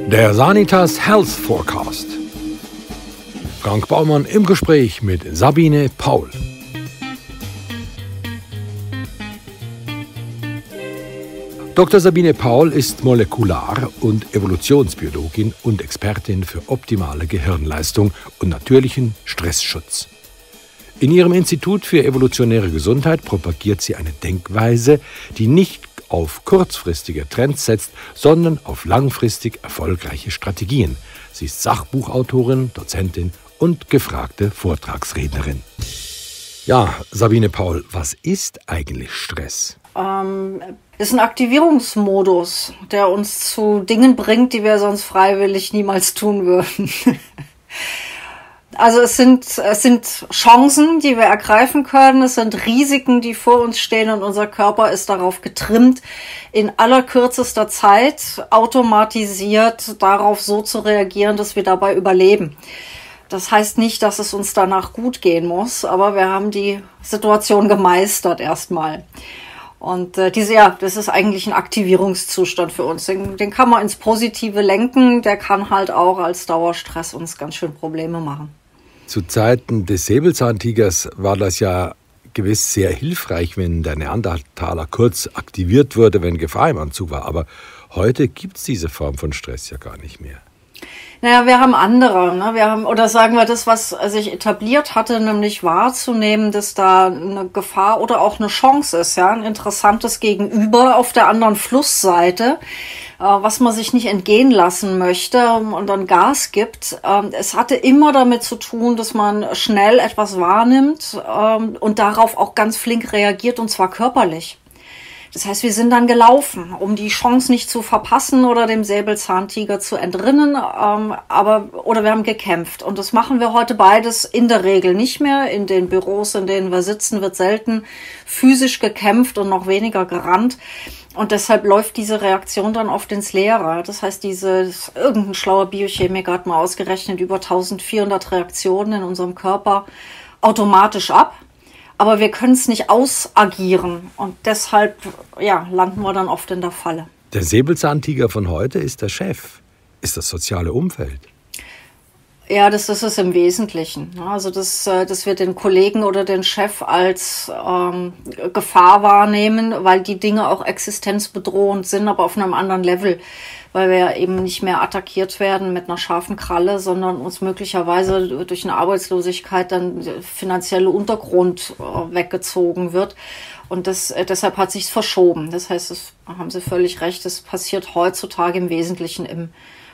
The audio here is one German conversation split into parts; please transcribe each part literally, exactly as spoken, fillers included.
Der Sanitas Health Forecast. Frank Baumann im Gespräch mit Sabine Paul. Doktor Sabine Paul ist Molekular- und Evolutionsbiologin und Expertin für optimale Gehirnleistung und natürlichen Stressschutz. In ihrem Institut für evolutionäre Gesundheit propagiert sie eine Denkweise, die nicht auf kurzfristige Trends setzt, sondern auf langfristig erfolgreiche Strategien. Sie ist Sachbuchautorin, Dozentin und gefragte Vortragsrednerin. Ja, Sabine Paul, was ist eigentlich Stress? Ähm, ist ein Aktivierungsmodus, der uns zu Dingen bringt, die wir sonst freiwillig niemals tun würden. Also es sind, es sind Chancen, die wir ergreifen können. Es sind Risiken, die vor uns stehen, und unser Körper ist darauf getrimmt, in allerkürzester Zeit automatisiert darauf so zu reagieren, dass wir dabei überleben. Das heißt nicht, dass es uns danach gut gehen muss, aber wir haben die Situation gemeistert erstmal. Und äh, diese, ja, das ist eigentlich ein Aktivierungszustand für uns. Den, den kann man ins Positive lenken. Der kann halt auch als Dauerstress uns ganz schön Probleme machen. Zu Zeiten des Säbelzahntigers war das ja gewiss sehr hilfreich, wenn der Neandertaler kurz aktiviert wurde, wenn Gefahr im Anzug war. Aber heute gibt es diese Form von Stress ja gar nicht mehr. Naja, wir haben andere, ne? Wir haben, oder sagen wir das, was sich etabliert hatte, nämlich wahrzunehmen, dass da eine Gefahr oder auch eine Chance ist, ja, ein interessantes Gegenüber auf der anderen Flussseite, äh, was man sich nicht entgehen lassen möchte und dann Gas gibt. Ähm, es hatte immer damit zu tun, dass man schnell etwas wahrnimmt ähm, und darauf auch ganz flink reagiert, und zwar körperlich. Das heißt, wir sind dann gelaufen, um die Chance nicht zu verpassen oder dem Säbelzahntiger zu entrinnen, ähm, aber oder wir haben gekämpft. Und das machen wir heute beides in der Regel nicht mehr. In den Büros, in denen wir sitzen, wird selten physisch gekämpft und noch weniger gerannt. Und deshalb läuft diese Reaktion dann oft ins Leere. Das heißt, diese, irgendein schlauer Biochemiker hat mal ausgerechnet, über eintausendvierhundert Reaktionen in unserem Körper automatisch ab. Aber wir können es nicht ausagieren, und deshalb ja, landen wir dann oft in der Falle. Der Säbelzahntiger von heute ist der Chef, ist das soziale Umfeld. Ja, das ist es im Wesentlichen. Also, dass, dass wir den Kollegen oder den Chef als ähm, Gefahr wahrnehmen, weil die Dinge auch existenzbedrohend sind, aber auf einem anderen Level. Weil wir eben nicht mehr attackiert werden mit einer scharfen Kralle, sondern uns möglicherweise durch eine Arbeitslosigkeit dann der finanzielle Untergrund äh, weggezogen wird. Und das, äh, deshalb hat sich's verschoben. Das heißt, das haben Sie völlig recht, das passiert heutzutage im Wesentlichen im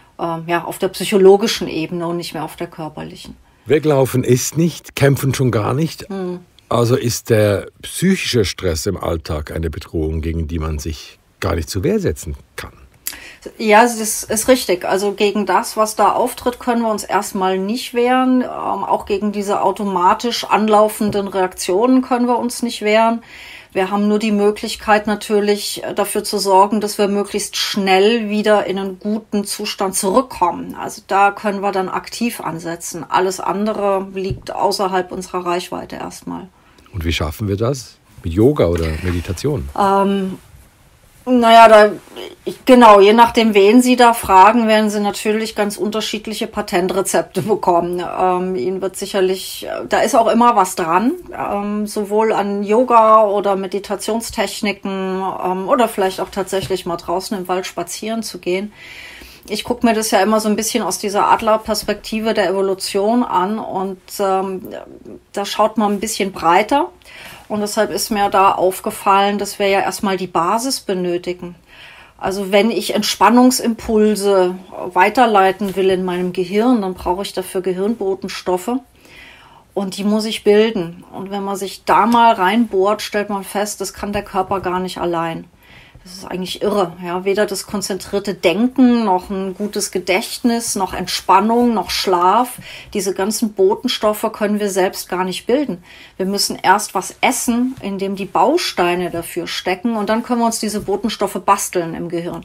ja, auf der psychologischen Ebene und nicht mehr auf der körperlichen. Weglaufen ist nicht, kämpfen schon gar nicht. Hm. Also ist der psychische Stress im Alltag eine Bedrohung, gegen die man sich gar nicht zur Wehr setzen kann. Ja, das ist richtig. Also gegen das, was da auftritt, können wir uns erstmal nicht wehren. Ähm, auch gegen diese automatisch anlaufenden Reaktionen können wir uns nicht wehren. Wir haben nur die Möglichkeit natürlich dafür zu sorgen, dass wir möglichst schnell wieder in einen guten Zustand zurückkommen. Also da können wir dann aktiv ansetzen. Alles andere liegt außerhalb unserer Reichweite erstmal. Und wie schaffen wir das? Mit Yoga oder Meditation? Ähm, Naja, da, genau, je nachdem, wen Sie da fragen, werden Sie natürlich ganz unterschiedliche Patentrezepte bekommen. Ähm, Ihnen wird sicherlich, da ist auch immer was dran, ähm, sowohl an Yoga oder Meditationstechniken ähm, oder vielleicht auch tatsächlich mal draußen im Wald spazieren zu gehen. Ich gucke mir das ja immer so ein bisschen aus dieser Adlerperspektive der Evolution an, und ähm, da schaut man ein bisschen breiter. Und deshalb ist mir da aufgefallen, dass wir ja erstmal die Basis benötigen. Also wenn ich Entspannungsimpulse weiterleiten will in meinem Gehirn, dann brauche ich dafür Gehirnbotenstoffe, und die muss ich bilden. Und wenn man sich da mal reinbohrt, stellt man fest, das kann der Körper gar nicht allein. Das ist eigentlich irre. Ja, weder das konzentrierte Denken, noch ein gutes Gedächtnis, noch Entspannung, noch Schlaf. Diese ganzen Botenstoffe können wir selbst gar nicht bilden. Wir müssen erst was essen, in dem die Bausteine dafür stecken, und dann können wir uns diese Botenstoffe basteln im Gehirn.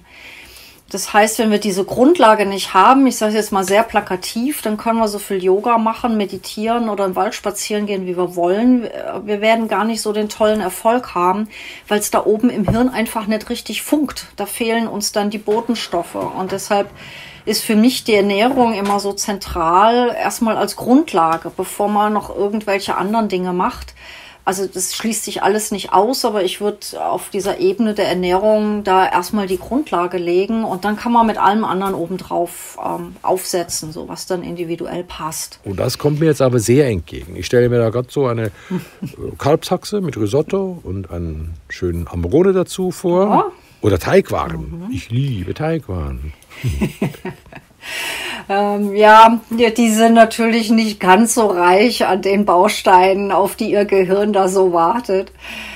Das heißt, wenn wir diese Grundlage nicht haben, ich sage es jetzt mal sehr plakativ, dann können wir so viel Yoga machen, meditieren oder im Wald spazieren gehen, wie wir wollen. Wir werden gar nicht so den tollen Erfolg haben, weil es da oben im Hirn einfach nicht richtig funkt. Da fehlen uns dann die Botenstoffe. Und deshalb ist für mich die Ernährung immer so zentral, erstmal als Grundlage, bevor man noch irgendwelche anderen Dinge macht. Also das schließt sich alles nicht aus, aber ich würde auf dieser Ebene der Ernährung da erstmal die Grundlage legen und dann kann man mit allem anderen obendrauf ähm, aufsetzen, so was dann individuell passt. Und das kommt mir jetzt aber sehr entgegen. Ich stelle mir da gerade so eine Kalbshaxe mit Risotto und einen schönen Ambrone dazu vor. Ja. Oder Teigwaren. Mhm. Ich liebe Teigwaren. Ähm, ja, die sind natürlich nicht ganz so reich an den Bausteinen, auf die ihr Gehirn da so wartet.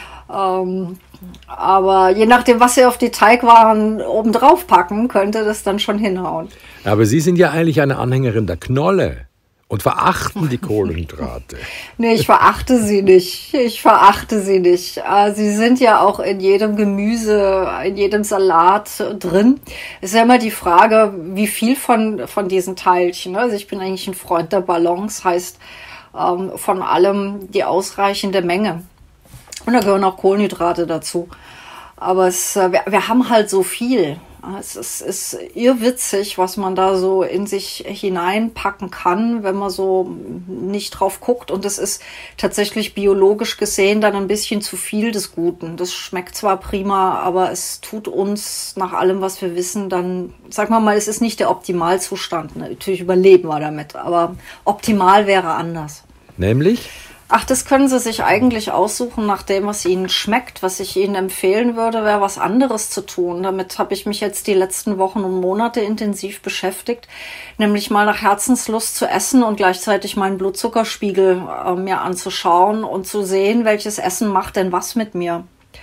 Ähm, aber je nachdem, was sie auf die Teigwaren obendrauf packen, könnte das dann schon hinhauen. Aber Sie sind ja eigentlich eine Anhängerin der Knolle und verachten die Kohlenhydrate. Nee, ich verachte sie nicht. Ich verachte sie nicht. Sie sind ja auch in jedem Gemüse, in jedem Salat drin. Es ist ja immer die Frage, wie viel von, von diesen Teilchen. Also ich bin eigentlich ein Freund der Balance, heißt von allem die ausreichende Menge. Und da gehören auch Kohlenhydrate dazu. Aber es, wir, wir haben halt so viel. Es ist, ist irrwitzig, was man da so in sich hineinpacken kann, wenn man so nicht drauf guckt. Und es ist tatsächlich biologisch gesehen dann ein bisschen zu viel des Guten. Das schmeckt zwar prima, aber es tut uns nach allem, was wir wissen, dann, sagen wir mal, es ist nicht der Optimalzustand. Natürlich überleben wir damit, aber optimal wäre anders. Nämlich? Ach, das können Sie sich eigentlich aussuchen, nach dem, was Ihnen schmeckt. Was ich Ihnen empfehlen würde, wäre was anderes zu tun. Damit habe ich mich jetzt die letzten Wochen und Monate intensiv beschäftigt, nämlich mal nach Herzenslust zu essen und gleichzeitig meinen Blutzuckerspiegel äh, mir anzuschauen und zu sehen, welches Essen macht denn was mit mir.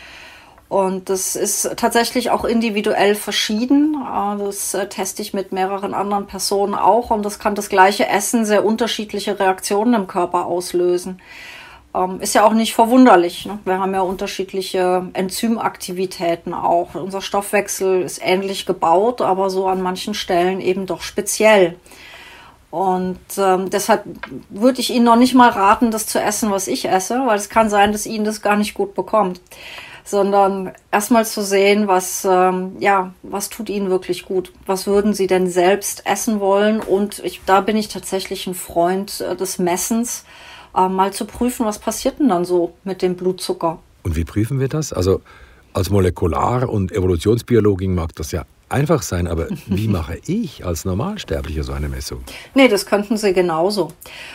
Und das ist tatsächlich auch individuell verschieden. Das teste ich mit mehreren anderen Personen auch. Und das kann das gleiche Essen sehr unterschiedliche Reaktionen im Körper auslösen. Ist ja auch nicht verwunderlich, ne? Wir haben ja unterschiedliche Enzymaktivitäten auch. Unser Stoffwechsel ist ähnlich gebaut, aber so an manchen Stellen eben doch speziell. Und ähm, deshalb würde ich Ihnen noch nicht mal raten, das zu essen, was ich esse, weil es kann sein, dass Ihnen das gar nicht gut bekommt. Sondern erstmal zu sehen, was, ähm, ja, was tut Ihnen wirklich gut? Was würden Sie denn selbst essen wollen? Und ich, da bin ich tatsächlich ein Freund äh, des Messens, äh, mal zu prüfen, was passiert denn dann so mit dem Blutzucker? Und wie prüfen wir das? Also als Molekular- und Evolutionsbiologin mag das ja einfach sein, aber wie mache ich als Normalsterblicher so eine Messung? Nee, das könnten Sie genauso.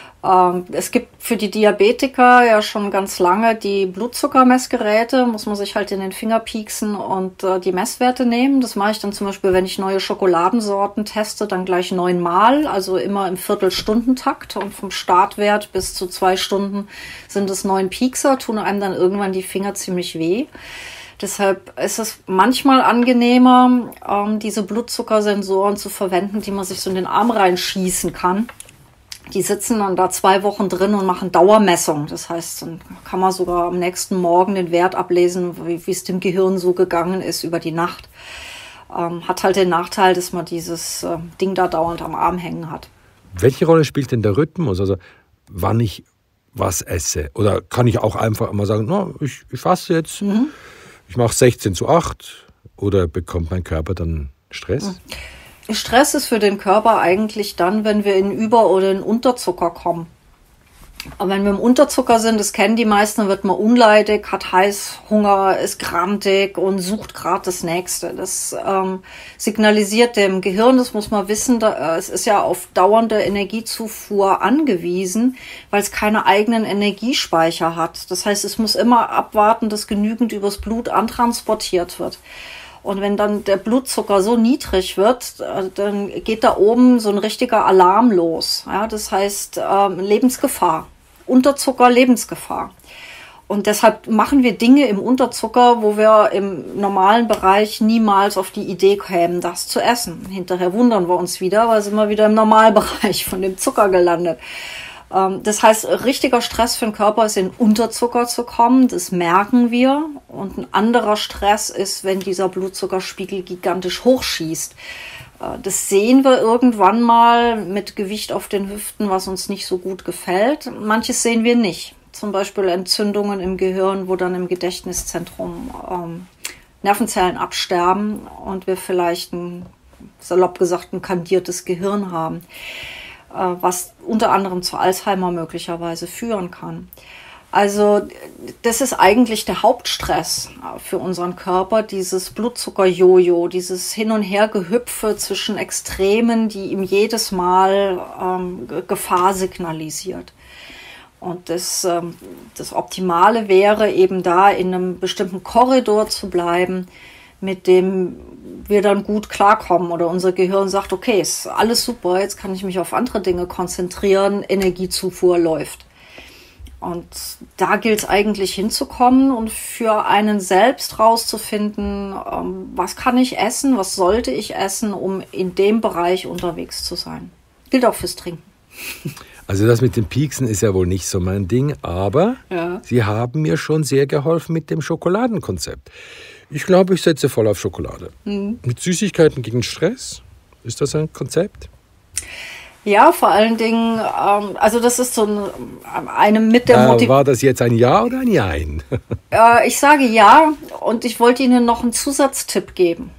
Es gibt für die Diabetiker ja schon ganz lange die Blutzuckermessgeräte, muss man sich halt in den Finger pieksen und äh, die Messwerte nehmen. Das mache ich dann zum Beispiel, wenn ich neue Schokoladensorten teste, dann gleich neunmal, also immer im Viertelstundentakt und vom Startwert bis zu zwei Stunden sind es neun Piekser, tun einem dann irgendwann die Finger ziemlich weh. Deshalb ist es manchmal angenehmer, ähm, diese Blutzuckersensoren zu verwenden, die man sich so in den Arm reinschießen kann. Die sitzen dann da zwei Wochen drin und machen Dauermessung. Das heißt, dann kann man sogar am nächsten Morgen den Wert ablesen, wie, wie es dem Gehirn so gegangen ist über die Nacht. Ähm, hat halt den Nachteil, dass man dieses äh, Ding da dauernd am Arm hängen hat. Welche Rolle spielt denn der Rhythmus? Also wann ich was esse? Oder kann ich auch einfach mal sagen, no, ich, ich faste jetzt, mhm. ich mache sechzehn zu acht? Oder bekommt mein Körper dann Stress? Mhm. Stress ist für den Körper eigentlich dann, wenn wir in Über- oder in Unterzucker kommen. Aber wenn wir im Unterzucker sind, das kennen die meisten, dann wird man unleidig, hat Heißhunger, ist grantig und sucht gerade das Nächste. Das ähm, signalisiert dem Gehirn, das muss man wissen, da, äh, es ist ja auf dauernde Energiezufuhr angewiesen, weil es keine eigenen Energiespeicher hat. Das heißt, es muss immer abwarten, dass genügend übers Blut antransportiert wird. Und wenn dann der Blutzucker so niedrig wird, dann geht da oben so ein richtiger Alarm los. Ja, das heißt ähm, Lebensgefahr, Unterzucker, Lebensgefahr. Und deshalb machen wir Dinge im Unterzucker, wo wir im normalen Bereich niemals auf die Idee kämen, das zu essen. Hinterher wundern wir uns wieder, weil sind wir wieder im Normalbereich von dem Zucker gelandet. Das heißt, richtiger Stress für den Körper ist, in Unterzucker zu kommen. Das merken wir. Und ein anderer Stress ist, wenn dieser Blutzuckerspiegel gigantisch hochschießt. Das sehen wir irgendwann mal mit Gewicht auf den Hüften, was uns nicht so gut gefällt. Manches sehen wir nicht. Zum Beispiel Entzündungen im Gehirn, wo dann im Gedächtniszentrum ähm, Nervenzellen absterben und wir vielleicht ein salopp gesagt ein kandiertes Gehirn haben, was unter anderem zu Alzheimer möglicherweise führen kann. Also das ist eigentlich der Hauptstress für unseren Körper, dieses Blutzucker-Jojo, dieses Hin- und Hergehüpfe zwischen Extremen, die ihm jedes Mal ähm, Gefahr signalisiert. Und das, ähm, das Optimale wäre eben da, in einem bestimmten Korridor zu bleiben, mit dem wir dann gut klarkommen oder unser Gehirn sagt, okay, ist alles super, jetzt kann ich mich auf andere Dinge konzentrieren, Energiezufuhr läuft. Und da gilt es eigentlich hinzukommen und für einen selbst rauszufinden, ähm, was kann ich essen, was sollte ich essen, um in dem Bereich unterwegs zu sein. Gilt auch fürs Trinken. Also das mit den Pieksen ist ja wohl nicht so mein Ding, aber ja. Sie haben mir schon sehr geholfen mit dem Schokoladenkonzept. Ich glaube, ich setze voll auf Schokolade. Mhm. Mit Süßigkeiten gegen Stress, ist das ein Konzept? Ja, vor allen Dingen, ähm, also das ist so ein, eine mit der äh, Motivation. War das jetzt ein Ja oder ein Jein? äh, ich sage Ja und ich wollte Ihnen noch einen Zusatztipp geben.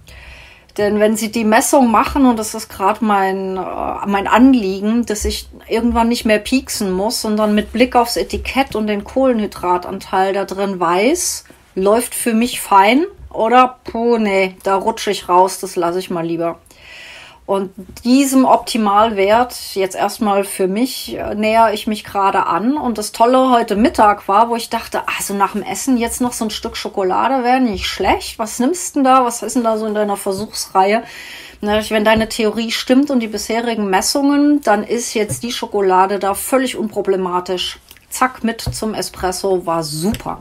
Denn wenn Sie die Messung machen, und das ist gerade mein, äh, mein Anliegen, dass ich irgendwann nicht mehr pieksen muss, sondern mit Blick aufs Etikett und den Kohlenhydratanteil da drin weiß, läuft für mich fein oder, puh, nee, da rutsche ich raus, das lasse ich mal lieber. Und diesem Optimalwert jetzt erstmal für mich äh, näher ich mich gerade an. Und das Tolle heute Mittag war, wo ich dachte, also nach dem Essen jetzt noch so ein Stück Schokolade wäre nicht schlecht. Was nimmst du denn da? Was ist denn da so in deiner Versuchsreihe? Na, wenn deine Theorie stimmt und die bisherigen Messungen, dann ist jetzt die Schokolade da völlig unproblematisch. Zack, mit zum Espresso, war super.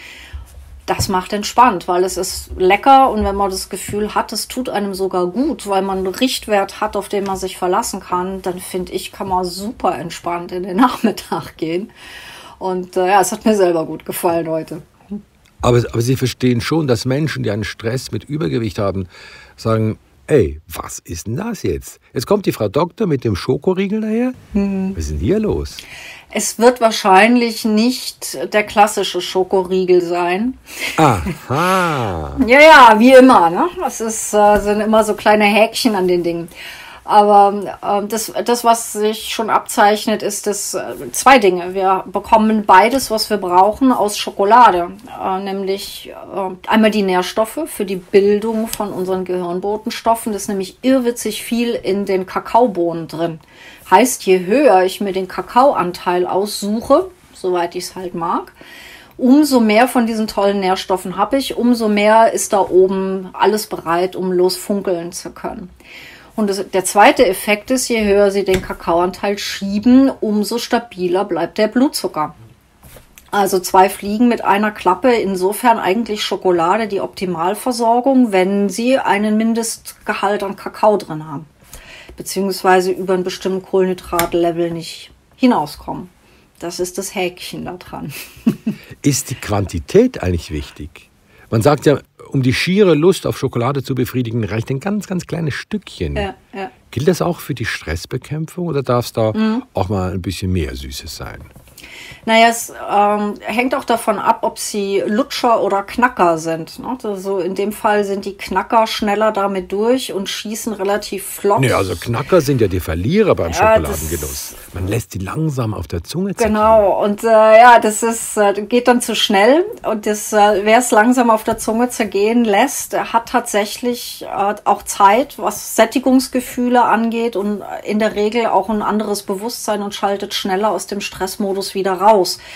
Das macht entspannt, weil es ist lecker und wenn man das Gefühl hat, es tut einem sogar gut, weil man einen Richtwert hat, auf den man sich verlassen kann, dann finde ich, kann man super entspannt in den Nachmittag gehen. Und äh, ja, es hat mir selber gut gefallen heute. Aber, aber Sie verstehen schon, dass Menschen, die einen Stress mit Übergewicht haben, sagen, ey, was ist denn das jetzt? Jetzt kommt die Frau Doktor mit dem Schokoriegel daher. Mhm. Was ist denn hier los? Es wird wahrscheinlich nicht der klassische Schokoriegel sein. Aha. ja, ja, wie immer. Ne? Es ist, äh, sind immer so kleine Häkchen an den Dingen. Aber äh, das, das, was sich schon abzeichnet, ist das äh, zwei Dinge. Wir bekommen beides, was wir brauchen, aus Schokolade. Äh, nämlich äh, einmal die Nährstoffe für die Bildung von unseren Gehirnbotenstoffen. Das ist nämlich irrwitzig viel in den Kakaobohnen drin. Heißt, je höher ich mir den Kakaoanteil aussuche, soweit ich es halt mag, umso mehr von diesen tollen Nährstoffen habe ich, umso mehr ist da oben alles bereit, um losfunkeln zu können. Und das, der zweite Effekt ist, je höher Sie den Kakaoanteil schieben, umso stabiler bleibt der Blutzucker. Also zwei Fliegen mit einer Klappe, insofern eigentlich Schokolade die Optimalversorgung, wenn Sie einen Mindestgehalt an Kakao drin haben. Beziehungsweise über einen bestimmten Kohlenhydratlevel nicht hinauskommen. Das ist das Häkchen da dran. Ist die Quantität eigentlich wichtig? Man sagt ja, um die schiere Lust auf Schokolade zu befriedigen, reicht ein ganz, ganz kleines Stückchen. Ja, ja. Gilt das auch für die Stressbekämpfung oder darf es da mhm. auch mal ein bisschen mehr Süßes sein? Naja, es ähm, hängt auch davon ab, ob sie Lutscher oder Knacker sind. Ne? Also in dem Fall sind die Knacker schneller damit durch und schießen relativ flott. Nee, also Knacker sind ja die Verlierer beim ja, Schokoladengenuss. Man lässt die langsam auf der Zunge zergehen. Genau, und äh, ja, das ist, äh, geht dann zu schnell. Und das, äh, wer es langsam auf der Zunge zergehen lässt, hat tatsächlich äh, auch Zeit, was Sättigungsgefühle angeht und in der Regel auch ein anderes Bewusstsein und schaltet schneller aus dem Stressmodus wieder raus.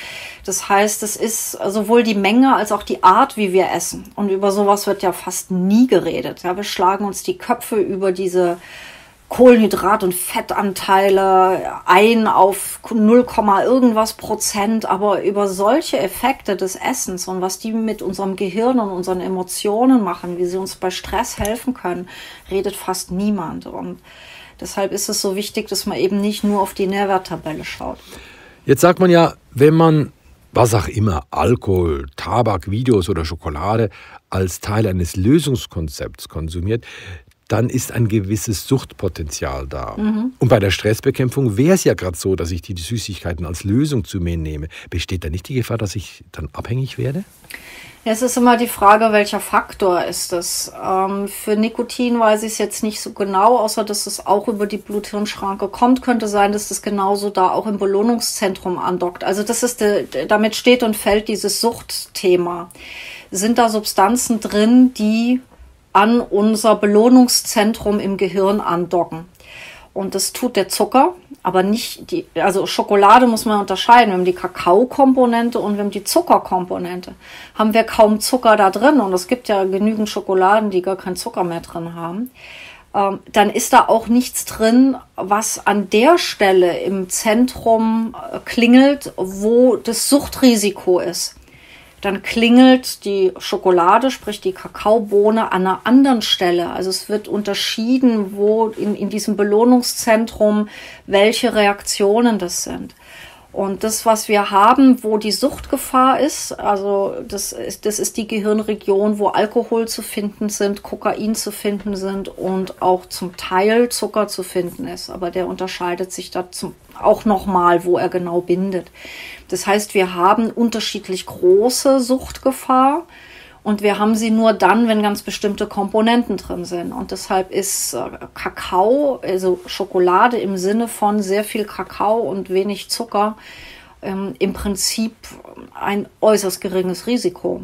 Das heißt, es ist sowohl die Menge als auch die Art, wie wir essen. Und über sowas wird ja fast nie geredet. Ja, wir schlagen uns die Köpfe über diese Kohlenhydrat- und Fettanteile ein auf null, irgendwas Prozent. Aber über solche Effekte des Essens und was die mit unserem Gehirn und unseren Emotionen machen, wie sie uns bei Stress helfen können, redet fast niemand. Und deshalb ist es so wichtig, dass man eben nicht nur auf die Nährwerttabelle schaut. Jetzt sagt man ja, wenn man, was auch immer, Alkohol, Tabak, Videos oder Schokolade als Teil eines Lösungskonzepts konsumiert, dann ist ein gewisses Suchtpotenzial da. Mhm. Und bei der Stressbekämpfung wäre es ja gerade so, dass ich die Süßigkeiten als Lösung zu mir nehme. Besteht da nicht die Gefahr, dass ich dann abhängig werde? Es ist immer die Frage, welcher Faktor ist es. Ähm, für Nikotin weiß ich es jetzt nicht so genau, außer dass es auch über die Blut-Hirn-Schranke kommt. Könnte sein, dass das genauso da auch im Belohnungszentrum andockt. Also das ist de, damit steht und fällt dieses Suchtthema. Sind da Substanzen drin, die an unser Belohnungszentrum im Gehirn andocken? Und das tut der Zucker, aber nicht die, also Schokolade muss man unterscheiden. Wir haben die Kakaokomponente und wir haben die Zuckerkomponente. Haben wir kaum Zucker da drin, und es gibt ja genügend Schokoladen, die gar keinen Zucker mehr drin haben, ähm, dann ist da auch nichts drin, was an der Stelle im Zentrum klingelt, wo das Suchtrisiko ist. Dann klingelt die Schokolade, sprich die Kakaobohne, an einer anderen Stelle. Also es wird unterschieden, wo in, in diesem Belohnungszentrum welche Reaktionen das sind. Und das, was wir haben, wo die Suchtgefahr ist, also das ist, das ist die Gehirnregion, wo Alkohol zu finden sind, Kokain zu finden sind und auch zum Teil Zucker zu finden ist. Aber der unterscheidet sich da zum, auch nochmal, wo er genau bindet. Das heißt, wir haben unterschiedlich große Suchtgefahr. Und wir haben sie nur dann, wenn ganz bestimmte Komponenten drin sind. Und deshalb ist äh, Kakao, also Schokolade im Sinne von sehr viel Kakao und wenig Zucker, ähm, im Prinzip ein äußerst geringes Risiko.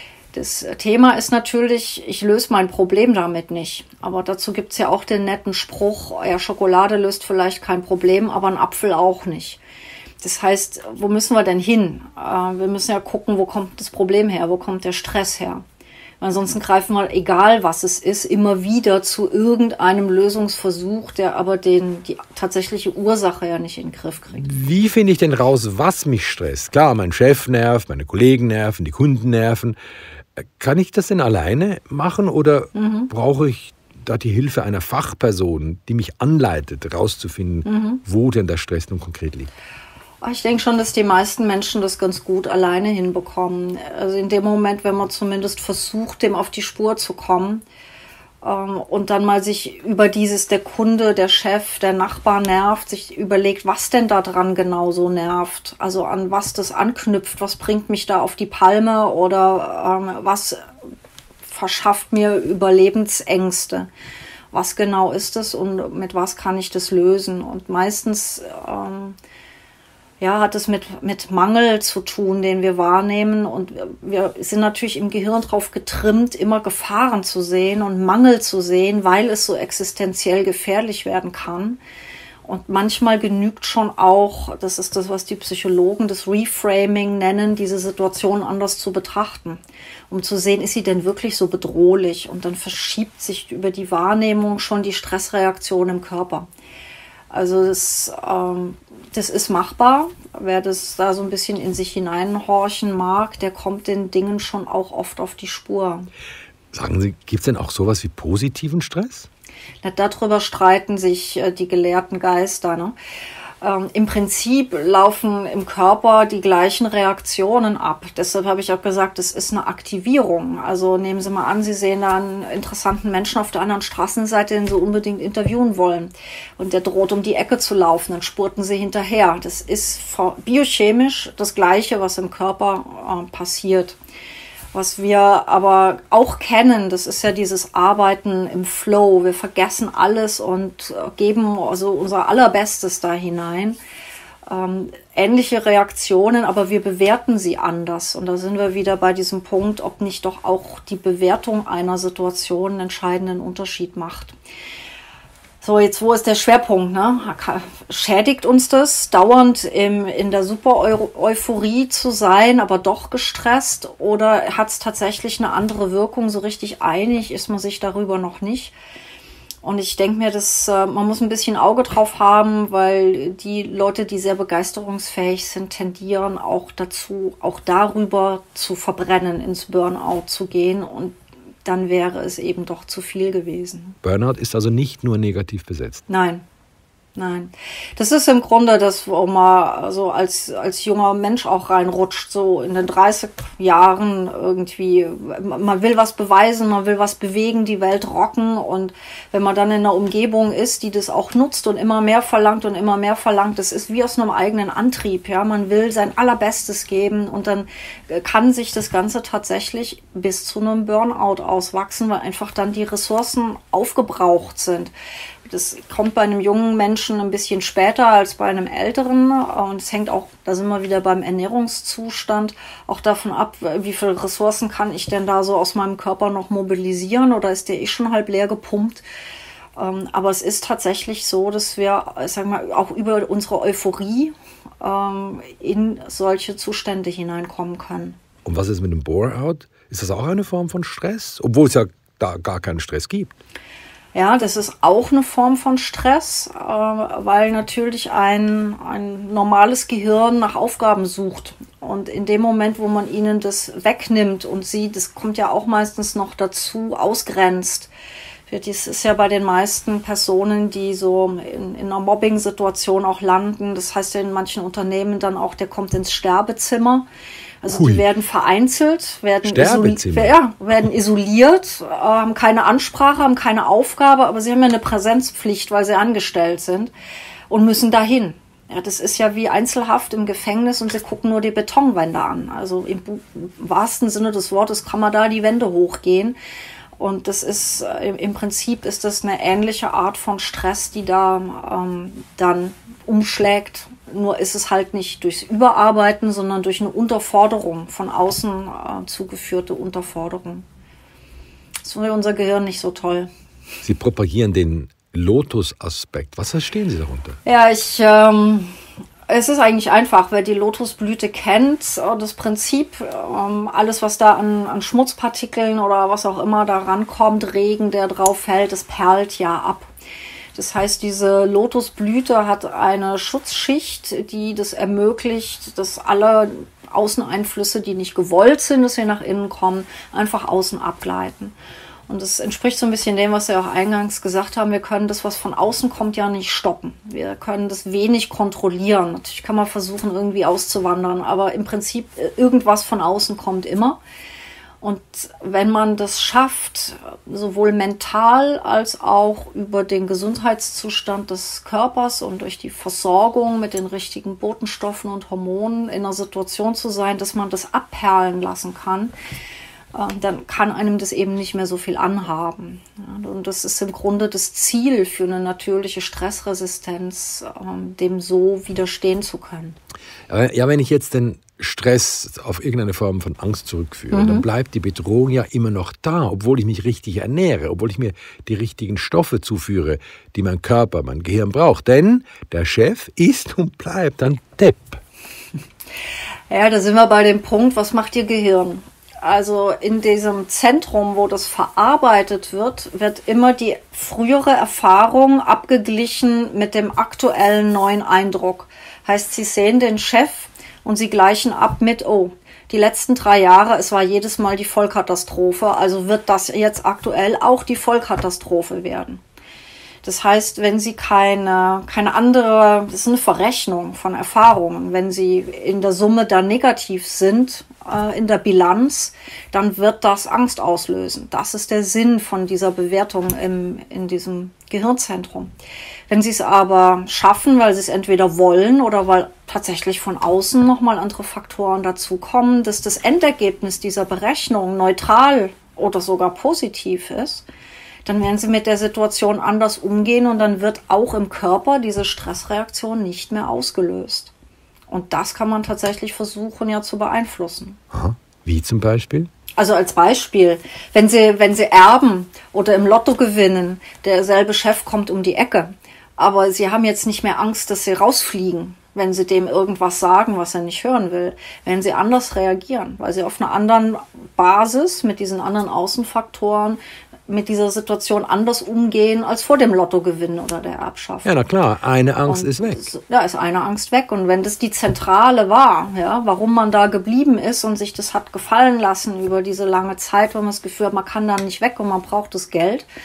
Das Thema ist natürlich, ich löse mein Problem damit nicht. Aber dazu gibt es ja auch den netten Spruch, ja, Schokolade löst vielleicht kein Problem, aber ein Apfel auch nicht. Das heißt, wo müssen wir denn hin? Wir müssen ja gucken, wo kommt das Problem her, wo kommt der Stress her? Ansonsten greifen wir, egal was es ist, immer wieder zu irgendeinem Lösungsversuch, der aber den, die tatsächliche Ursache ja nicht in den Griff kriegt. Wie finde ich denn raus, was mich stresst? Klar, mein Chef nervt, meine Kollegen nerven, die Kunden nerven. Kann ich das denn alleine machen oder mhm. brauche ich da die Hilfe einer Fachperson, die mich anleitet, rauszufinden, mhm. wo denn der Stress nun konkret liegt? Ich denke schon, dass die meisten Menschen das ganz gut alleine hinbekommen. Also in dem Moment, wenn man zumindest versucht, dem auf die Spur zu kommen ähm, und dann mal sich über dieses, der Kunde, der Chef, der Nachbar nervt, sich überlegt, was denn da dran genau so nervt. Also an was das anknüpft, was bringt mich da auf die Palme oder ähm, was verschafft mir Überlebensängste. Was genau ist es und mit was kann ich das lösen? Und meistens ähm, ja, hat es mit, mit Mangel zu tun, den wir wahrnehmen. Und wir sind natürlich im Gehirn drauf getrimmt, immer Gefahren zu sehen und Mangel zu sehen, weil es so existenziell gefährlich werden kann. Und manchmal genügt schon auch, das ist das, was die Psychologen das Reframing nennen, diese Situation anders zu betrachten, um zu sehen, ist sie denn wirklich so bedrohlich? Und dann verschiebt sich über die Wahrnehmung schon die Stressreaktion im Körper. Also das, ähm, das ist machbar. Wer das da so ein bisschen in sich hineinhorchen mag, der kommt den Dingen schon auch oft auf die Spur. Sagen Sie, gibt es denn auch sowas wie positiven Stress? Na, darüber streiten sich äh, die gelehrten Geister, ne? Ähm, Im Prinzip laufen im Körper die gleichen Reaktionen ab. Deshalb habe ich auch gesagt, es ist eine Aktivierung. Also nehmen Sie mal an, Sie sehen da einen interessanten Menschen auf der anderen Straßenseite, den Sie unbedingt interviewen wollen. Und der droht um die Ecke zu laufen, dann spurten Sie hinterher. Das ist biochemisch das Gleiche, was im Körper äh, passiert. Was wir aber auch kennen, das ist ja dieses Arbeiten im Flow. Wir vergessen alles und geben also unser Allerbestes da hinein. Ähm, ähnliche Reaktionen, aber wir bewerten sie anders. Und da sind wir wieder bei diesem Punkt, ob nicht doch auch die Bewertung einer Situation einen entscheidenden Unterschied macht. So, jetzt wo ist der Schwerpunkt? Ne? Schädigt uns das, dauernd im, in der Super-Euphorie zu sein, aber doch gestresst? Oder hat es tatsächlich eine andere Wirkung? So richtig einig ist man sich darüber noch nicht. Und ich denke mir, dass äh, man muss ein bisschen Auge drauf haben, weil die Leute, die sehr begeisterungsfähig sind, tendieren auch dazu, auch darüber zu verbrennen, ins Burnout zu gehen, und dann wäre es eben doch zu viel gewesen. Burnout ist also nicht nur negativ besetzt? Nein, Nein. Das ist im Grunde das, wo man also als, als junger Mensch auch reinrutscht, so in den dreißig Jahren irgendwie. Man will was beweisen, man will was bewegen, die Welt rocken, und wenn man dann in einer Umgebung ist, die das auch nutzt und immer mehr verlangt und immer mehr verlangt, das ist wie aus einem eigenen Antrieb, ja. Man will sein Allerbestes geben, und dann kann sich das Ganze tatsächlich bis zu einem Burnout auswachsen, weil einfach dann die Ressourcen aufgebraucht sind. Das kommt bei einem jungen Menschen ein bisschen später als bei einem älteren, und es hängt auch, da sind wir wieder beim Ernährungszustand, auch davon ab, wie viele Ressourcen kann ich denn da so aus meinem Körper noch mobilisieren, oder ist der eh schon halb leer gepumpt. Aber es ist tatsächlich so, dass wir, sagen wir, auch über unsere Euphorie in solche Zustände hineinkommen können. Und was ist mit dem Bore-out? Ist das auch eine Form von Stress, obwohl es ja da gar keinen Stress gibt? Ja, das ist auch eine Form von Stress, äh, weil natürlich ein, ein normales Gehirn nach Aufgaben sucht. Und in dem Moment, wo man ihnen das wegnimmt und sie, das kommt ja auch meistens noch dazu, ausgrenzt. Das ist ja bei den meisten Personen, die so in, in einer Mobbing-Situation auch landen. Das heißt ja in manchen Unternehmen dann auch, der kommt ins Sterbezimmer. Also Hui. Die werden vereinzelt, werden, isoli- ja, werden isoliert, äh, haben keine Ansprache, haben keine Aufgabe, aber sie haben ja eine Präsenzpflicht, weil sie angestellt sind und müssen dahin. Ja, das ist ja wie Einzelhaft im Gefängnis, und sie gucken nur die Betonwände an. Also im, im wahrsten Sinne des Wortes kann man da die Wände hochgehen. Und das ist, äh, im Prinzip ist das eine ähnliche Art von Stress, die da ähm, dann umschlägt. Nur ist es halt nicht durchs Überarbeiten, sondern durch eine Unterforderung, von außen äh, zugeführte Unterforderung. Das ist für unser Gehirn nicht so toll. Sie propagieren den Lotus-Aspekt. Was verstehen Sie darunter? Ja, ich... Ähm, Es ist eigentlich einfach, wer die Lotusblüte kennt, das Prinzip, alles was da an, an Schmutzpartikeln oder was auch immer da rankommt, Regen, der drauf fällt, das perlt ja ab. Das heißt, diese Lotusblüte hat eine Schutzschicht, die das ermöglicht, dass alle Außeneinflüsse, die nicht gewollt sind, dass sie nach innen kommen, einfach außen abgleiten. Und das entspricht so ein bisschen dem, was wir auch eingangs gesagt haben. Wir können das, was von außen kommt, ja nicht stoppen. Wir können das wenig kontrollieren. Natürlich kann man versuchen, irgendwie auszuwandern, aber im Prinzip irgendwas von außen kommt immer. Und wenn man das schafft, sowohl mental als auch über den Gesundheitszustand des Körpers und durch die Versorgung mit den richtigen Botenstoffen und Hormonen in einer Situation zu sein, dass man das abperlen lassen kann, dann kann einem das eben nicht mehr so viel anhaben. Ja, und das ist im Grunde das Ziel für eine natürliche Stressresistenz, dem so widerstehen zu können. Ja, wenn ich jetzt den Stress auf irgendeine Form von Angst zurückführe, mhm. dann bleibt die Bedrohung ja immer noch da, obwohl ich mich richtig ernähre, obwohl ich mir die richtigen Stoffe zuführe, die mein Körper, mein Gehirn braucht. Denn der Chef ist und bleibt ein Depp. Ja, da sind wir bei dem Punkt, was macht Ihr Gehirn? Also in diesem Zentrum, wo das verarbeitet wird, wird immer die frühere Erfahrung abgeglichen mit dem aktuellen neuen Eindruck. Heißt, Sie sehen den Chef und Sie gleichen ab mit, oh, die letzten drei Jahre, es war jedes Mal die Vollkatastrophe, also wird das jetzt aktuell auch die Vollkatastrophe werden. Das heißt, wenn Sie keine, keine andere, das ist eine Verrechnung von Erfahrungen, wenn Sie in der Summe dann negativ sind, äh, in der Bilanz, dann wird das Angst auslösen. Das ist der Sinn von dieser Bewertung im, in diesem Gehirnzentrum. Wenn Sie es aber schaffen, weil Sie es entweder wollen oder weil tatsächlich von außen nochmal andere Faktoren dazukommen, dass das Endergebnis dieser Berechnung neutral oder sogar positiv ist, dann werden Sie mit der Situation anders umgehen und dann wird auch im Körper diese Stressreaktion nicht mehr ausgelöst. Und das kann man tatsächlich versuchen ja zu beeinflussen. Aha. Wie zum Beispiel? Also als Beispiel, wenn Sie, wenn Sie erben oder im Lotto gewinnen, derselbe Chef kommt um die Ecke, aber Sie haben jetzt nicht mehr Angst, dass Sie rausfliegen, wenn Sie dem irgendwas sagen, was er nicht hören will, werden Sie anders reagieren, weil Sie auf einer anderen Basis mit diesen anderen Außenfaktoren mit dieser Situation anders umgehen als vor dem Lottogewinn oder der Erbschaft. Ja, na klar, eine Angst und ist weg. Da ist eine Angst weg. Und wenn das die Zentrale war, ja, warum man da geblieben ist und sich das hat gefallen lassen über diese lange Zeit, wo man das Gefühl hat, man kann da nicht weg und man braucht das Geld,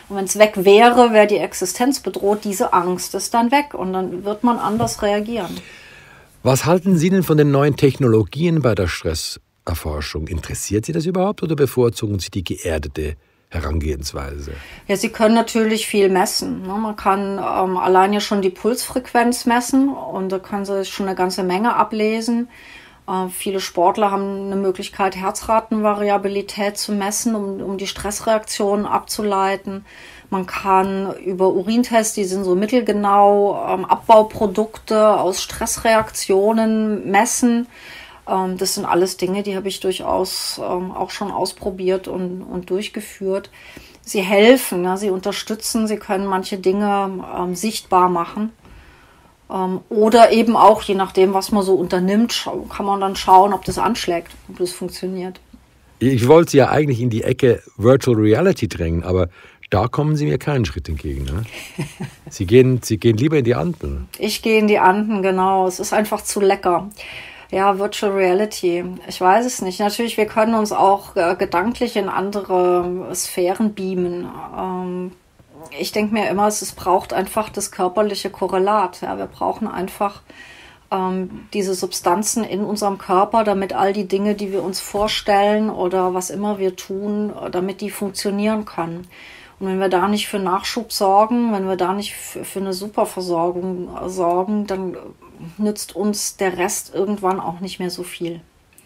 Und wenn es weg wäre, wäre die Existenz bedroht, diese Angst ist dann weg und dann wird man anders reagieren. Was halten Sie denn von den neuen Technologien bei der Stresserforschung? Interessiert Sie das überhaupt oder bevorzugen Sie die geerdete Herangehensweise? Ja, Sie können natürlich viel messen. Ne? Man kann ähm, allein ja schon die Pulsfrequenz messen und da können Sie schon eine ganze Menge ablesen. Äh, viele Sportler haben eine Möglichkeit, Herzratenvariabilität zu messen, um, um die Stressreaktionen abzuleiten. Man kann über Urintests, die sind so mittelgenau, ähm, Abbauprodukte aus Stressreaktionen messen. Ähm, das sind alles Dinge, die habe ich durchaus ähm, auch schon ausprobiert und, und durchgeführt. Sie helfen, ja, sie unterstützen, sie können manche Dinge ähm, sichtbar machen. Ähm, oder eben auch, je nachdem, was man so unternimmt, kann man dann schauen, ob das anschlägt, ob das funktioniert. Ich wollte Sie ja eigentlich in die Ecke Virtual Reality drängen, aber da kommen Sie mir keinen Schritt entgegen. Ne? Sie gehen, Sie gehen lieber in die Anden. Ich gehe in die Anden, genau. Es ist einfach zu lecker. Ja, Virtual Reality. Ich weiß es nicht. Natürlich, wir können uns auch äh, gedanklich in andere Sphären beamen. Ähm, ich denke mir immer, es, es braucht einfach das körperliche Korrelat. Ja? Wir brauchen einfach ähm, diese Substanzen in unserem Körper, damit all die Dinge, die wir uns vorstellen oder was immer wir tun, damit die funktionieren können. Und wenn wir da nicht für Nachschub sorgen, wenn wir da nicht für, für eine Superversorgung sorgen, dann nützt uns der Rest irgendwann auch nicht mehr so viel.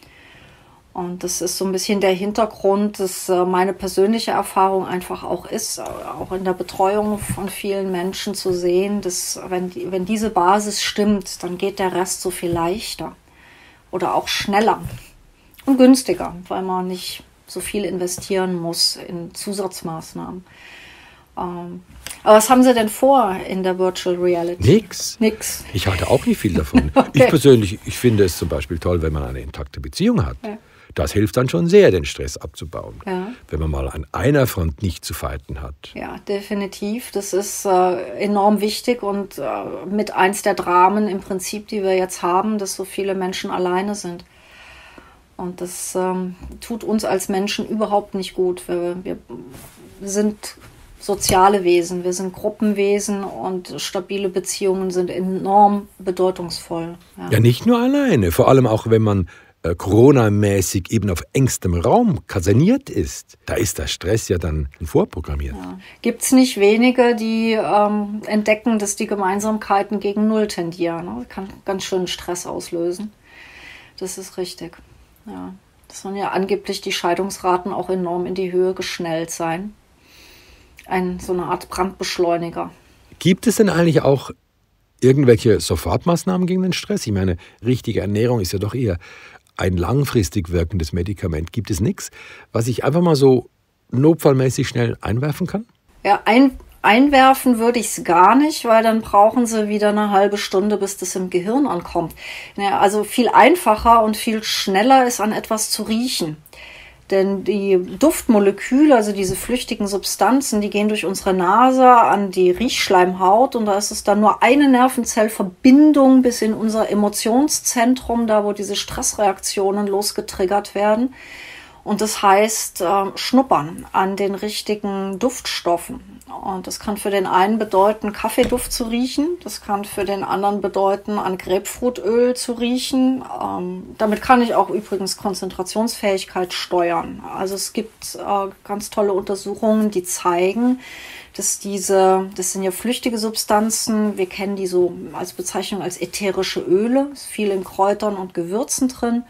Und das ist so ein bisschen der Hintergrund, dass meine persönliche Erfahrung einfach auch ist, auch in der Betreuung von vielen Menschen zu sehen, dass wenn, die, wenn diese Basis stimmt, dann geht der Rest so viel leichter oder auch schneller und günstiger, weil man nicht so viel investieren muss in Zusatzmaßnahmen. Ähm, aber was haben Sie denn vor in der Virtual Reality? Nix. Nix. Ich halte auch nicht viel davon. Okay. Ich persönlich, ich finde es zum Beispiel toll, wenn man eine intakte Beziehung hat. Ja. Das hilft dann schon sehr, den Stress abzubauen. Ja. Wenn man mal an einer Front nicht zu fighten hat. Ja, definitiv. Das ist äh, enorm wichtig und äh, mit eins der Dramen im Prinzip, die wir jetzt haben, dass so viele Menschen alleine sind. Und das ähm, tut uns als Menschen überhaupt nicht gut. Wir, wir sind soziale Wesen, wir sind Gruppenwesen und stabile Beziehungen sind enorm bedeutungsvoll. Ja, Ja, nicht nur alleine. Vor allem auch, wenn man äh, Corona-mäßig eben auf engstem Raum kaserniert ist. Da ist der Stress ja dann vorprogrammiert. ja. Gibt es nicht wenige, die ähm, entdecken, dass die Gemeinsamkeiten gegen Null tendieren. Ne? Kann ganz schön Stress auslösen. Das ist richtig. Ja, das sollen ja angeblich die Scheidungsraten auch enorm in die Höhe geschnellt sein. Ein, so eine Art Brandbeschleuniger. Gibt es denn eigentlich auch irgendwelche Sofortmaßnahmen gegen den Stress? Ich meine, richtige Ernährung ist ja doch eher ein langfristig wirkendes Medikament. Gibt es nichts, was ich einfach mal so notfallmäßig schnell einwerfen kann? Ja, ein, einwerfen würde ich es gar nicht, weil dann brauchen sie wieder eine halbe Stunde, bis das im Gehirn ankommt. Ja, also viel einfacher und viel schneller ist, an etwas zu riechen. Denn die Duftmoleküle, also diese flüchtigen Substanzen, die gehen durch unsere Nase an die Riechschleimhaut und da ist es dann nur eine Nervenzellverbindung bis in unser Emotionszentrum, da wo diese Stressreaktionen losgetriggert werden. Und das heißt äh, schnuppern an den richtigen Duftstoffen. Und das kann für den einen bedeuten, Kaffeeduft zu riechen. Das kann für den anderen bedeuten, an Grapefruitöl zu riechen. Ähm, damit kann ich auch übrigens Konzentrationsfähigkeit steuern. Also es gibt äh, ganz tolle Untersuchungen, die zeigen, dass diese, das sind ja flüchtige Substanzen, wir kennen die so als Bezeichnung als ätherische Öle, ist viel in Kräutern und Gewürzen drin,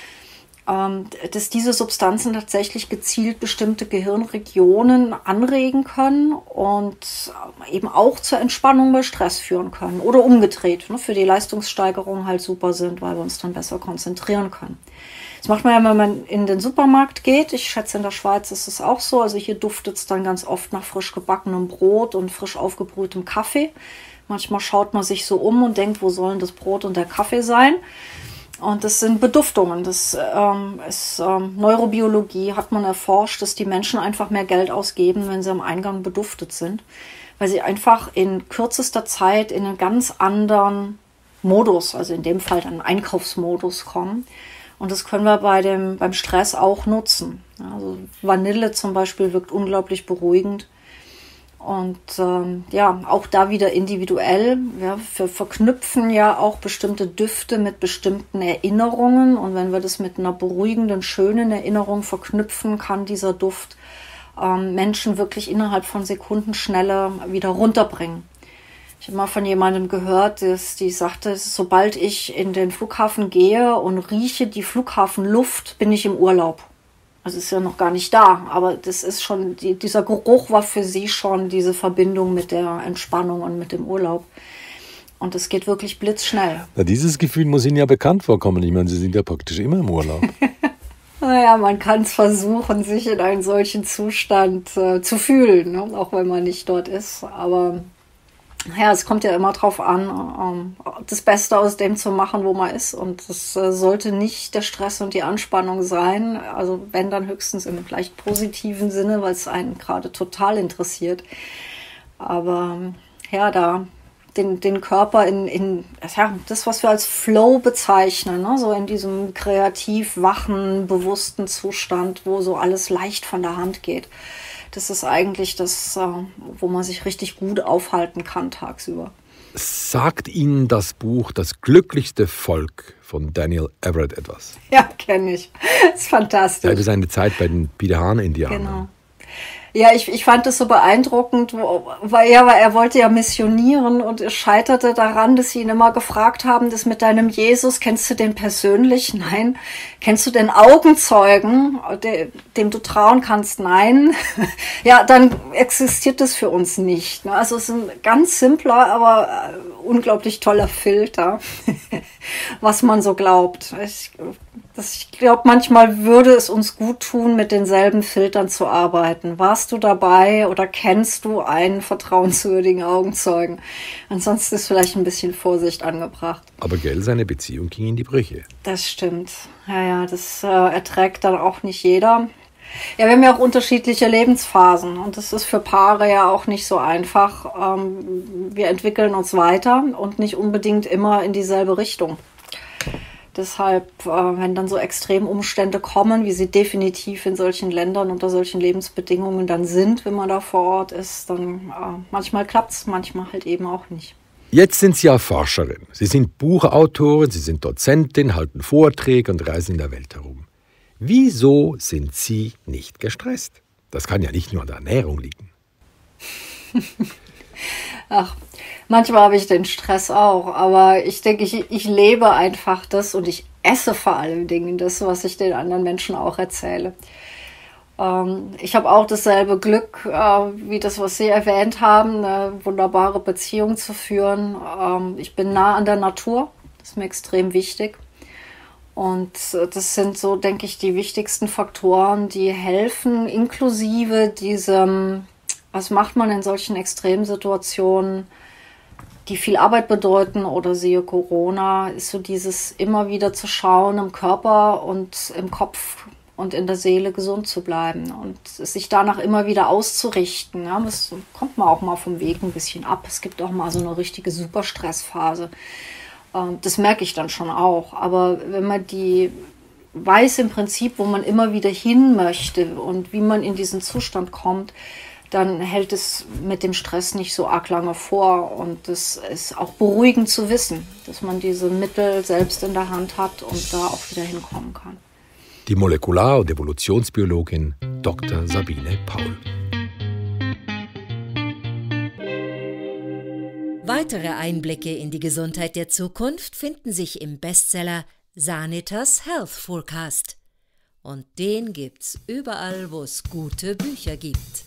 dass diese Substanzen tatsächlich gezielt bestimmte Gehirnregionen anregen können und eben auch zur Entspannung bei Stress führen können oder umgedreht, ne, für die Leistungssteigerung halt super sind, weil wir uns dann besser konzentrieren können. Das macht man ja, wenn man in den Supermarkt geht. Ich schätze, in der Schweiz ist es auch so. Also hier duftet es dann ganz oft nach frisch gebackenem Brot und frisch aufgebrühtem Kaffee. Manchmal schaut man sich so um und denkt, wo sollen das Brot und der Kaffee sein? Und das sind Beduftungen. Das ähm, ist ähm, Neurobiologie, hat man erforscht, dass die Menschen einfach mehr Geld ausgeben, wenn sie am Eingang beduftet sind, weil sie einfach in kürzester Zeit in einen ganz anderen Modus, also in dem Fall dann Einkaufsmodus kommen. Und das können wir bei dem, beim Stress auch nutzen. Also Vanille zum Beispiel wirkt unglaublich beruhigend. Und ähm, ja, auch da wieder individuell. Ja, wir verknüpfen ja auch bestimmte Düfte mit bestimmten Erinnerungen. Und wenn wir das mit einer beruhigenden, schönen Erinnerung verknüpfen, kann dieser Duft ähm, Menschen wirklich innerhalb von Sekundenschnelle wieder runterbringen. Ich habe mal von jemandem gehört, dass die sagte, sobald ich in den Flughafen gehe und rieche die Flughafenluft, bin ich im Urlaub. Also ist ja noch gar nicht da, aber das ist schon, die, dieser Geruch war für sie schon diese Verbindung mit der Entspannung und mit dem Urlaub. Und es geht wirklich blitzschnell. Na, dieses Gefühl muss Ihnen ja bekannt vorkommen. Ich meine, Sie sind ja praktisch immer im Urlaub. Naja, man kann es versuchen, sich in einen solchen Zustand äh, zu fühlen, ne? Auch wenn man nicht dort ist. Aber ja, es kommt ja immer drauf an, um das Beste aus dem zu machen, wo man ist. Und das äh, sollte nicht der Stress und die Anspannung sein. Also wenn, dann höchstens im leicht positiven Sinne, weil es einen gerade total interessiert. Aber ja, da den, den Körper in, in ja, das, was wir als Flow bezeichnen, ne? So in diesem kreativ wachen, bewussten Zustand, wo so alles leicht von der Hand geht. Das ist eigentlich das, wo man sich richtig gut aufhalten kann tagsüber. Sagt Ihnen das Buch Das glücklichste Volk von Daniel Everett etwas? Ja, kenne ich. Das ist fantastisch. Ja, das ist eine Zeit bei den Pidehahn-Indianern. Genau. Ja, ich, ich fand das so beeindruckend, weil, ja, weil er wollte ja missionieren und es scheiterte daran, dass sie ihn immer gefragt haben, das mit deinem Jesus, kennst du den persönlich? Nein. Kennst du den Augenzeugen, dem du trauen kannst? Nein. Ja, dann existiert das für uns nicht. Also es ist ein ganz simpler, aber unglaublich toller Filter, was man so glaubt. Ich, Ich glaube, manchmal würde es uns gut tun, mit denselben Filtern zu arbeiten. Warst du dabei oder kennst du einen vertrauenswürdigen Augenzeugen? Ansonsten ist vielleicht ein bisschen Vorsicht angebracht. Aber gell, seine Beziehung ging in die Brüche. Das stimmt. Ja, ja, das äh, erträgt dann auch nicht jeder. Ja, wir haben ja auch unterschiedliche Lebensphasen und das ist für Paare ja auch nicht so einfach. Ähm, wir entwickeln uns weiter und nicht unbedingt immer in dieselbe Richtung. Deshalb, wenn dann so Extremumstände kommen, wie sie definitiv in solchen Ländern unter solchen Lebensbedingungen dann sind, wenn man da vor Ort ist, dann äh, manchmal klappt es, manchmal halt eben auch nicht. Jetzt sind Sie ja Forscherin. Sie sind Buchautorin, Sie sind Dozentin, halten Vorträge und reisen in der Welt herum. Wieso sind Sie nicht gestresst? Das kann ja nicht nur an der Ernährung liegen. Ach, manchmal habe ich den Stress auch, aber ich denke, ich, ich lebe einfach das und ich esse vor allen Dingen das, was ich den anderen Menschen auch erzähle. Ähm, ich habe auch dasselbe Glück, äh, wie das, was Sie erwähnt haben, eine wunderbare Beziehung zu führen. Ähm, ich bin nah an der Natur, das ist mir extrem wichtig. Und das sind so, denke ich, die wichtigsten Faktoren, die helfen, inklusive diesem... Was macht man in solchen Extremsituationen, die viel Arbeit bedeuten oder siehe Corona, ist so dieses immer wieder zu schauen, im Körper und im Kopf und in der Seele gesund zu bleiben und sich danach immer wieder auszurichten. Ja, das kommt man auch mal vom Weg ein bisschen ab. Es gibt auch mal so eine richtige Superstressphase. Das merke ich dann schon auch. Aber wenn man die weiß im Prinzip, wo man immer wieder hin möchte und wie man in diesen Zustand kommt, dann hält es mit dem Stress nicht so arg lange vor. Und es ist auch beruhigend zu wissen, dass man diese Mittel selbst in der Hand hat und da auch wieder hinkommen kann. Die Molekular- und Evolutionsbiologin Doktor Sabine Paul. Weitere Einblicke in die Gesundheit der Zukunft finden sich im Bestseller Sanitas Health Forecast. Und den gibt's überall, wo es gute Bücher gibt.